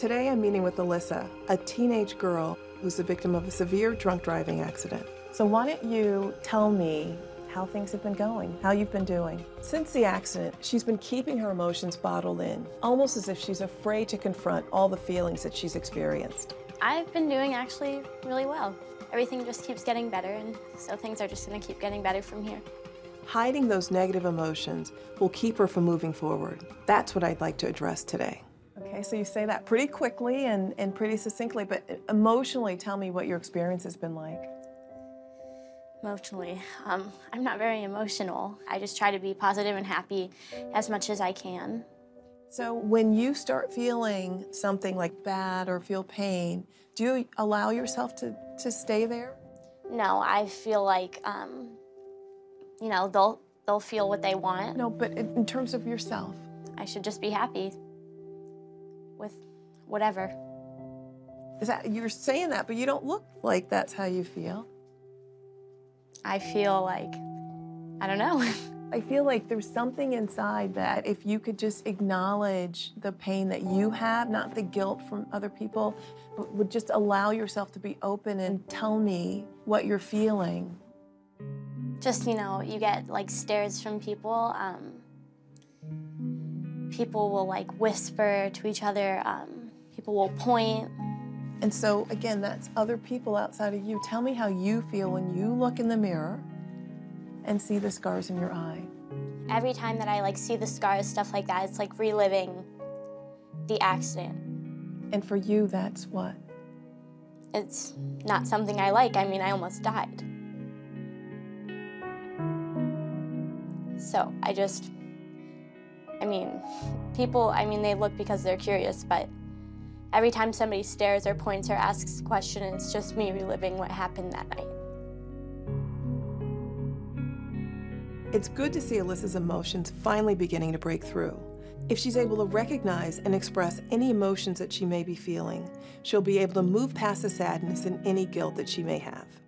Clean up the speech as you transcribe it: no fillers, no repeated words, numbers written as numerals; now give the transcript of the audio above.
Today I'm meeting with Alyssa, a teenage girl who's the victim of a severe drunk driving accident. So why don't you tell me how things have been going, how you've been doing? Since the accident, she's been keeping her emotions bottled in, almost as if she's afraid to confront all the feelings that she's experienced. I've been doing actually really well. Everything just keeps getting better, and so things are just gonna keep getting better from here. Hiding those negative emotions will keep her from moving forward. That's what I'd like to address today. Okay, so you say that pretty quickly and pretty succinctly, but emotionally, tell me what your experience has been like. Emotionally, I'm not very emotional. I just try to be positive and happy as much as I can. So when you start feeling something like bad or feel pain, do you allow yourself to stay there? No, I feel like, you know, they'll feel what they want. No, but in terms of yourself. I should just be happy with whatever. You're saying that, but you don't look like that's how you feel. I feel like, I don't know. I feel like there's something inside that if you could just acknowledge the pain that you have, not the guilt from other people, but would just allow yourself to be open and tell me what you're feeling. Just, you know, you get like stares from people. People will like whisper to each other. People will point. And so, again, that's other people outside of you. Tell me how you feel when you look in the mirror and see the scars in your eye. Every time that I like see the scars, stuff like that, it's like reliving the accident. And for you, that's what? It's not something I like. I mean, I almost died. So people, they look because they're curious, but every time somebody stares or points or asks a question, it's just me reliving what happened that night. It's good to see Alyssa's emotions finally beginning to break through. If she's able to recognize and express any emotions that she may be feeling, she'll be able to move past the sadness and any guilt that she may have.